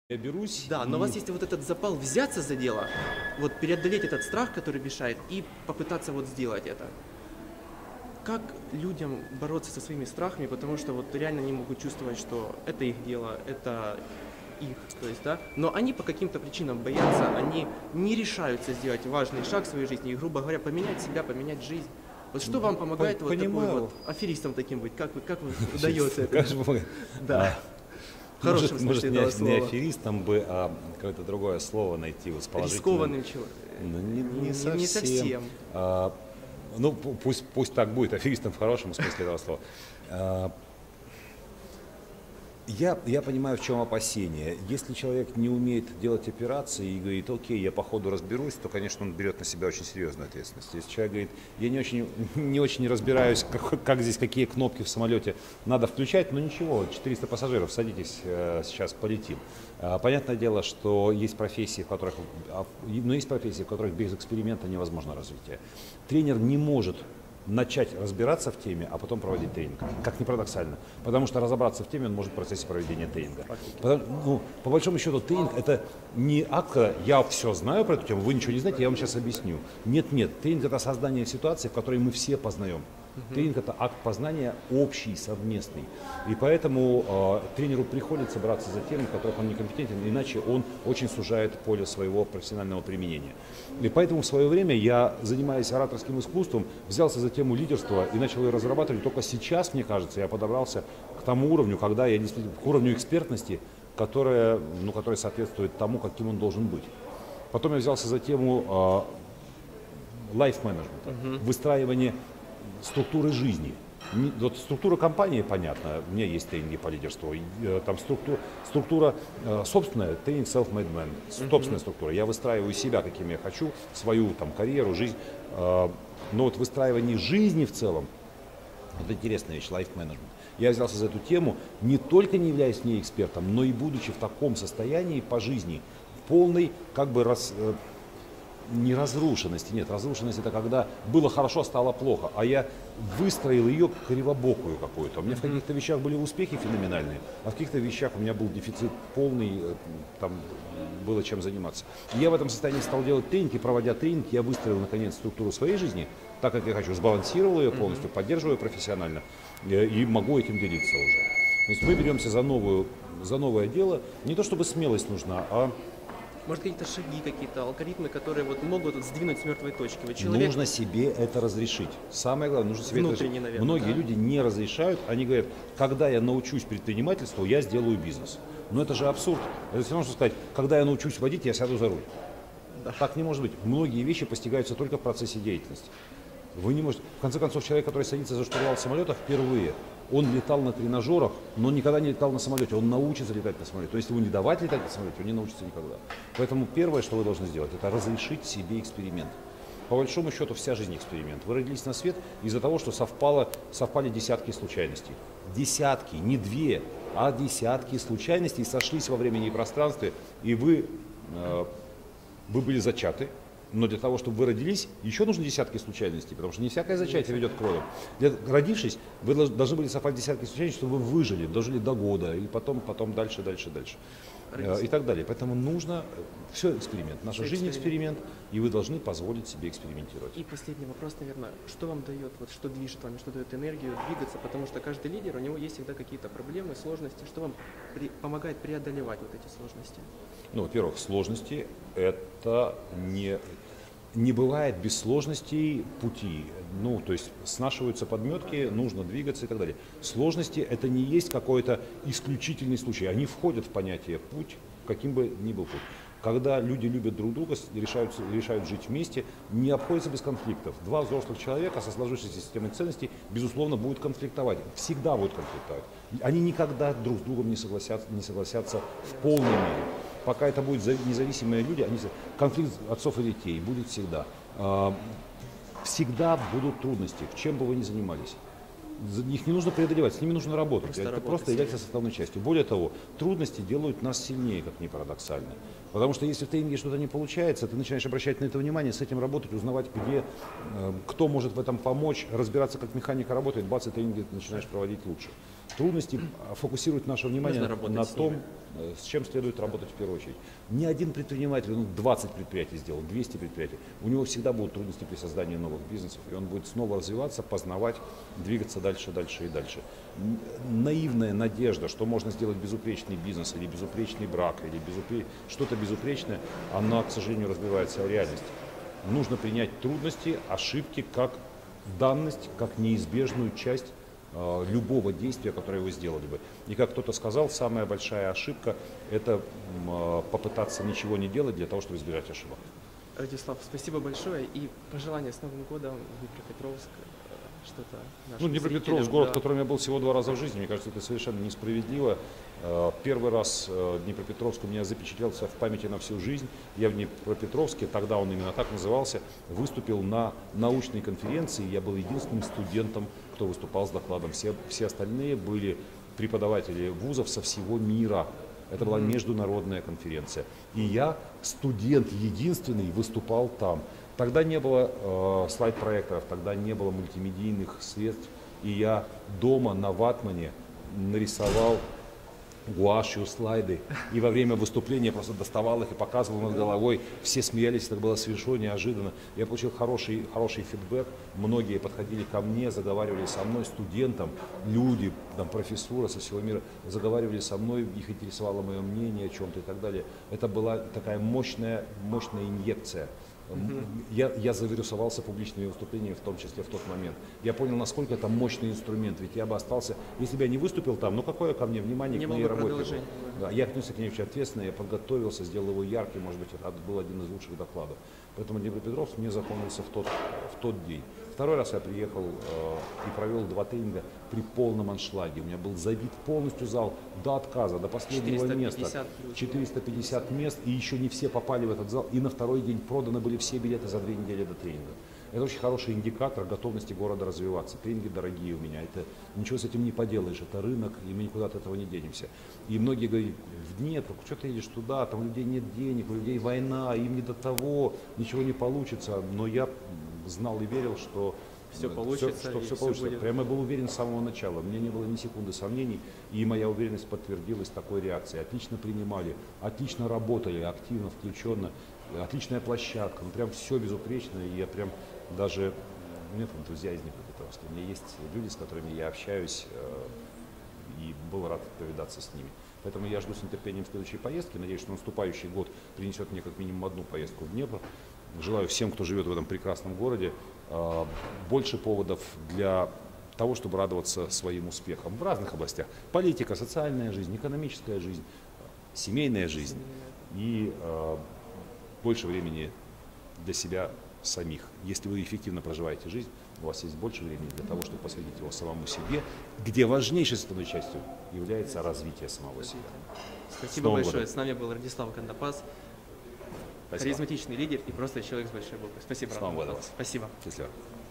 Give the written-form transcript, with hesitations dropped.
Я берусь Да, но у вас есть вот этот запал взяться за дело, вот преодолеть этот страх, который мешает, и попытаться вот сделать это. Как людям бороться со своими страхами, потому что вот реально они могут чувствовать, что это их дело, это их, то есть, да, но они по каким-то причинам боятся, они не решаются сделать важный шаг в своей жизни и, грубо говоря, поменять себя, поменять жизнь. Вот что вам помогает вот такой понимаю. вот аферистом таким быть? Как вы удается это? Как же вы? Да, в хорошем Может, смысле не, этого не слова. аферистом бы, а какое-то другое слово найти, вот, с положительным. Рискованным человеком. Ну, Не совсем. А, ну, пусть так будет, аферистом в хорошем смысле этого слова. Я понимаю, в чем опасение. Если человек не умеет делать операции и говорит, окей, я по ходу разберусь, то, конечно, он берет на себя очень серьезную ответственность. Если человек говорит, я не очень разбираюсь, как здесь, какие кнопки в самолете надо включать, но ничего, 400 пассажиров, садитесь, сейчас полетим. Понятное дело, что есть профессии, в которых без эксперимента невозможно развитие. Тренер не может начать разбираться в теме, а потом проводить тренинг. Как ни парадоксально. Потому что разобраться в теме он может в процессе проведения тренинга. По большому счету, тренинг – это не акт, когда я все знаю про эту тему, вы ничего не знаете, я вам сейчас объясню. Нет, тренинг – это создание ситуации, в которой мы все познаем. Тренинг – это акт познания общий, совместный. И поэтому тренеру приходится браться за темы, в которых он некомпетентен, иначе он очень сужает поле своего профессионального применения. И поэтому в свое время я, занимаясь ораторским искусством, взялся за тему лидерства и начал ее разрабатывать. Только сейчас, мне кажется, я подобрался к тому уровню, когда я действительно к уровню экспертности, которая соответствует тому, каким он должен быть. Потом я взялся за тему лайф-менеджмента, выстраивания структуры жизни. Вот структура компании понятна, у меня есть тренинги по лидерству, там структура собственная, тренинг self-made man, собственная структура. Я выстраиваю себя, каким я хочу, свою там карьеру, жизнь. Но вот выстраивание жизни в целом, вот интересная вещь, life-management. Я взялся за эту тему, не только не являясь в ней экспертом, но и будучи в таком состоянии по жизни, в полной не разрушенности, нет, разрушенность это когда было хорошо, стало плохо, а я выстроил ее кривобокую какую-то. У меня в каких-то вещах были успехи феноменальные, а в каких-то вещах у меня был дефицит полный, там было чем заниматься. И я в этом состоянии стал делать тренинги, проводя тренинг, я выстроил наконец структуру своей жизни, так как я хочу, сбалансировал ее полностью, поддерживаю профессионально и могу этим делиться уже. То есть мы беремся за новое дело, не то чтобы смелость нужна, а может, какие-то шаги, какие-то алгоритмы, которые вот могут сдвинуть с мертвой точки. Вот человек... Нужно себе это разрешить. Самое главное, нужно себе это разрешить. Наверное, многие да? люди не разрешают, они говорят, когда я научусь предпринимательству, я сделаю бизнес. Но это же абсурд. Это все равно, что сказать, когда я научусь водить, я сяду за руль. Да. Так не может быть. Многие вещи постигаются только в процессе деятельности. Вы не можете. В конце концов, человек, который садится за штурвал самолета впервые, он летал на тренажерах, но никогда не летал на самолете. Он научится летать на самолете. То есть, если вы не давать летать на самолете, он не научится никогда. Поэтому первое, что вы должны сделать, это разрешить себе эксперимент. По большому счету, вся жизнь эксперимент. Вы родились на свет из-за того, что совпали десятки случайностей. Десятки, не две, а десятки случайностей сошлись во времени и пространстве, и вы были зачаты. Но для того, чтобы вы родились, еще нужны десятки случайностей, потому что не всякое зачатие ведет к родам. Родившись, вы должны были совпасть десятки случайностей, чтобы вы выжили, дожили до года, и потом дальше. И так далее. Поэтому нужно, все эксперимент. Наша жизнь эксперимент, и вы должны позволить себе экспериментировать. И последний вопрос, наверное, что вам дает, вот что движет вами, что дает энергию двигаться, потому что каждый лидер, у него есть всегда какие-то проблемы, сложности, что вам помогает преодолевать вот эти сложности? Ну, во-первых, сложности это не бывает без сложностей пути. Ну, то есть снашиваются подметки, нужно двигаться и так далее. Сложности это не есть какой-то исключительный случай. Они входят в понятие путь, каким бы ни был путь. Когда люди любят друг друга, решают жить вместе, не обходится без конфликтов. Два взрослых человека со сложившейся системой ценностей, безусловно, будут конфликтовать. Всегда будут конфликтовать. Они никогда друг с другом не согласятся в полной мере. Пока это будут независимые люди, конфликт отцов и детей будет всегда. Всегда будут трудности, в чем бы вы ни занимались. Их не нужно преодолевать, с ними нужно работать. Это просто является составной частью. Более того, трудности делают нас сильнее, как ни парадоксально. Потому что если в тренинге что-то не получается, ты начинаешь обращать на это внимание, с этим работать, узнавать, кто может в этом помочь, разбираться, как механика работает, бац, и тренинги ты начинаешь проводить лучше. Трудности фокусируют наше внимание Нужно работать на с том, ними. с чем следует работать в первую очередь. Ни один предприниматель, 20 предприятий сделал, 200 предприятий, у него всегда будут трудности при создании новых бизнесов, и он будет снова развиваться, познавать, двигаться дальше, дальше и дальше. Наивная надежда, что можно сделать безупречный бизнес или безупречный брак, или что-то безупречное, она, к сожалению, разбивается о реальность. Нужно принять трудности, ошибки как данность, как неизбежную часть любого действия, которое вы сделали бы. И как кто-то сказал, самая большая ошибка – это попытаться ничего не делать для того, чтобы избежать ошибок. Радислав, спасибо большое и пожелания с Новым годом, Днепропетровск, что-то нашим Днепропетровск, зрителям, город, да. в котором я был всего 2 раза в жизни, мне кажется, это совершенно несправедливо. Первый раз Днепропетровск у меня запечатлелся в памяти на всю жизнь. Я в Днепропетровске, тогда он именно так назывался, выступил на научной конференции. Я был единственным студентом, кто выступал с докладом. Все остальные были преподаватели вузов со всего мира. Это была международная конференция. И я, студент единственный, выступал там. Тогда не было слайд-проекторов, тогда не было мультимедийных средств. И я дома на ватмане нарисовал гуашью слайды. И во время выступления просто доставал их и показывал над головой. Все смеялись, это было свежо, неожиданно. Я получил хороший фидбэк. Многие подходили ко мне, заговаривали со мной, студентам, люди, там, профессура со всего мира, заговаривали со мной, их интересовало мое мнение о чем-то и так далее. Это была такая мощная инъекция. Я завирусовался публичными выступлениями, в том числе в тот момент. Я понял, насколько это мощный инструмент, ведь я бы остался, если бы я не выступил там, ну какое ко мне внимание Не к было моей бы работе. продолжения. Да, я отнесся к ней очень ответственно, я подготовился, сделал его ярким, может быть, это был один из лучших докладов. Поэтому Днепропетровск мне запомнился в тот день. Второй раз я приехал и провел 2 тренинга при полном аншлаге. У меня был забит полностью зал до отказа, до последнего 450 места. плюс. 450 мест, и еще не все попали в этот зал. И на второй день проданы были все билеты за 2 недели до тренинга. Это очень хороший индикатор готовности города развиваться. Тренинги дорогие у меня, это ничего с этим не поделаешь, это рынок, и мы никуда от этого не денемся. И многие говорят, в Днепр, что ты едешь туда, там у людей нет денег, у людей война, им не до того, ничего не получится. Но я знал и верил, что Все получится, что и все всё получится. будет. Прямо я был уверен с самого начала, у меня не было ни секунды сомнений, и моя уверенность подтвердилась такой реакцией. Отлично принимали, отлично работали, активно, включенно, отличная площадка, ну прям все безупречно, и я прям даже, нет друзья из Днепропетровска, у меня есть люди, с которыми я общаюсь, и был рад повидаться с ними. Поэтому я жду с нетерпением следующей поездки, надеюсь, что наступающий год принесет мне как минимум 1 поездку в Днепр. Желаю всем, кто живет в этом прекрасном городе, больше поводов для того, чтобы радоваться своим успехам в разных областях. Политика, социальная жизнь, экономическая жизнь, семейная жизнь и больше времени для себя самих. Если вы эффективно проживаете жизнь, у вас есть больше времени для того, чтобы посвятить его самому себе, где важнейшей составной частью является развитие самого себя. Спасибо Новым большое. годом. С нами был Радислав Гандапас, Спасибо. харизматичный лидер и просто человек с большой буквы. Спасибо. С Новым Роман. годом вас. Спасибо. Счастливо.